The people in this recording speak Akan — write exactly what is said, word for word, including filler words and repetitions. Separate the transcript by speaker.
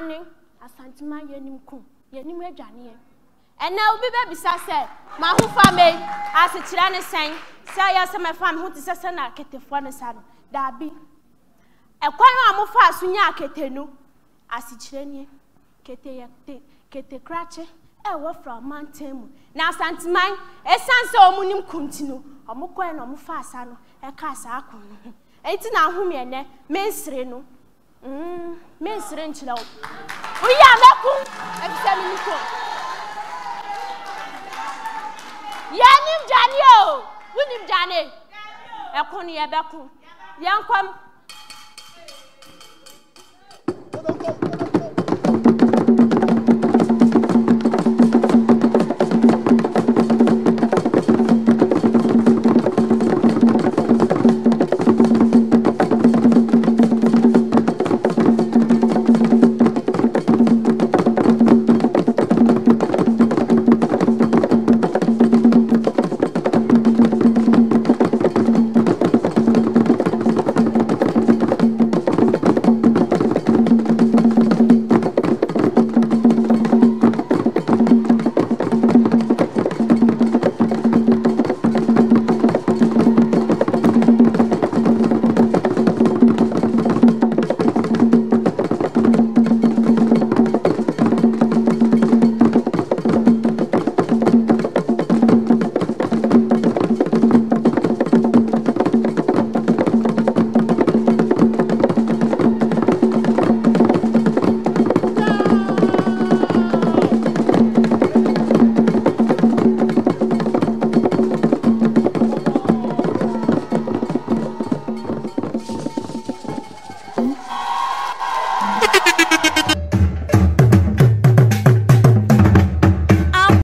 Speaker 1: ane asantima yenim ku yenim adwane and now be baby said ma hu fa me as a chira ne sen say ya se me fam hu ti sese na aketefo ne sa no da bi e kwan a mo fa so nya aketenu as chira nie kete ye kete krache e wo from mountain na asantiman e sanse omunim kuntinu omo kwan na omo fa asa no e ka sa akon enti na hu me ne mensire no mm mensire nchira wo uya meku e bi se mi ko yanim jani o unim jani e kono ye beku yankwam